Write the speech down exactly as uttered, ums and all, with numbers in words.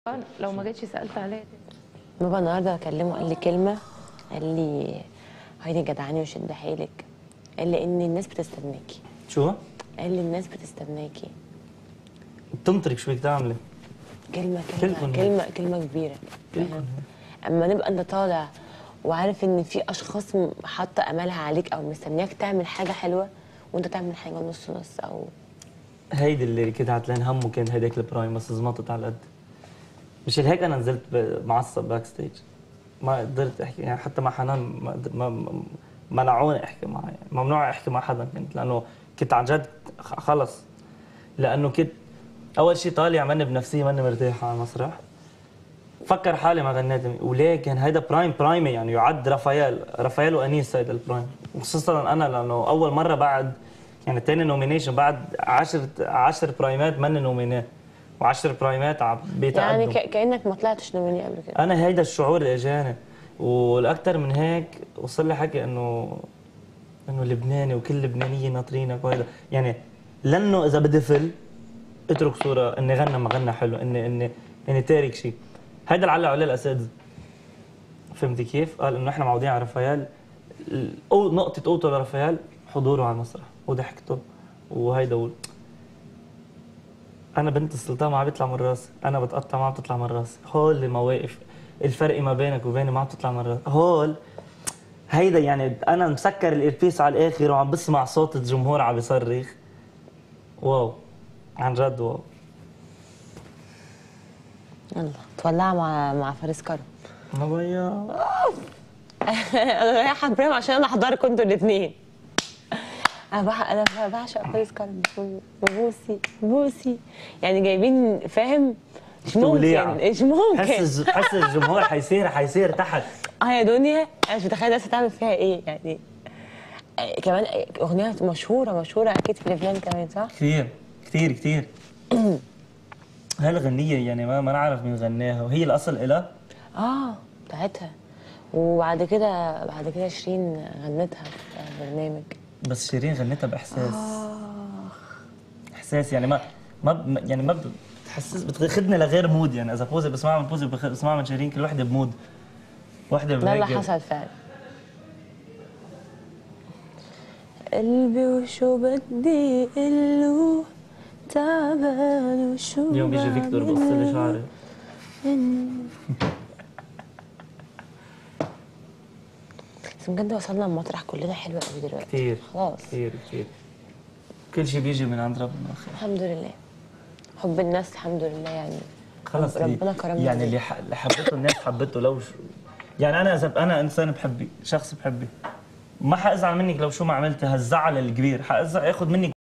لو ما جيتش سألت عليا. بابا النهارده اكلمه قال لي كلمه، قال لي هيدي جدعاني وشد حيلك، قال لي ان الناس بتستناكي. شو؟ قال لي الناس بتستناكي. بتنطرك شو بدك تعملي؟ كلمه كلمه كلمه كلمه, كلمة كبيره. كلمة. اما نبقى انت طالع وعارف ان في اشخاص حاطه امالها عليك او مستنياك تعمل حاجه حلوه وانت تعمل حاجه نص نص او هيدي اللي كنت عتلان همه كان هيداك البرايم بس زمطت على القد. مشان هيك انا نزلت معصب باك ستيج، ما قدرت احكي يعني حتى مع حنان ما ما منعوني احكي معها، يعني ممنوع احكي مع حدا كنت، لانه كنت عن جد خلص، لانه كنت اول شيء طالع ماني بنفسي ماني مرتاح على المسرح، فكر حالي ما غنيت، وليه كان هيدا برايم برايم يعني يعد رافائيل رافائيل وانيس هيدا البرايم، وخصوصا انا لانه اول مره بعد يعني ثاني نومينيشن بعد عشر عشر برايمات ماني نومينيه و10 برايمات عم بيتقدم، يعني كانك ما طلعتش نوميني قبل كده. انا هيدا الشعور اللي اجاني، والاكثر من هيك وصل لي حكي انه انه لبناني وكل لبنانيه ناطرينك وهيدا، يعني لانه اذا بدي فل اترك صوره اني غنى ما غنى حلو، اني اني اني تارك شيء، هيدا اللي علق عليه الاساتذه. فهمتي كيف؟ قال انه احنا معودين على رافائيل، او نقطه قوته لرافائيل حضوره على المسرح وضحكته وهيدا و... انا بنت السلطان ما عم بيطلع من راسي، انا بتقطع ما عم بتطلع من راسي، هول المواقف الفرق ما بينك وبيني ما عم تطلع من راسي، هول هيدا يعني انا مسكر الايربيس على الاخر وعم بسمع صوت الجمهور عم بيصرخ، واو عن جد واو. يلا تولع مع مع فارس كرم. نبيا انا رايحه ابراهيم عشان انا احضركم انتوا الاثنين. انا بح... انا بعشق فارس كرم وبوسي بوسي، يعني جايبين فاهم مش ممكن مش ممكن حس حس الجمهور حيصير حيصير تحت. اه يا دنيا انا مش متخيله الناس هتعمل فيها ايه يعني. كمان اغنيه مشهوره مشهوره اكيد في لبنان كمان صح؟ كثير كثير كثير. هالغنيه يعني ما ما نعرف مين غناها وهي الاصل إلها؟ اه بتاعتها، وبعد كده بعد كده شيرين غنتها في برنامج. بس شيرين غنتها باحساس. آه. احساس يعني ما ما يعني ما بتحسس بتاخذني لغير مود، يعني اذا بوزي بسمعها من بوزي بسمعها من شيرين كل وحده بمود. وحده ده اللي حصل فعلا. قلبي وشو بدي قله تعبان وشو اليوم بيجي فيكتور بقص لي شعري. بس بجد وصلنا المطرح كلنا حلوه قوي دلوقتي. كثير خلاص كثير كثير. كل شيء بيجي من عند ربنا. الحمد لله. حب الناس الحمد لله يعني. خلص ربنا كرمنا. يعني اللي اللي حبته الناس حبته لو شو، يعني انا اذا انا انسان بحبك شخص بحبك ما حازعل منك لو شو ما عملت، هالزعل الكبير حازعل ياخذ منك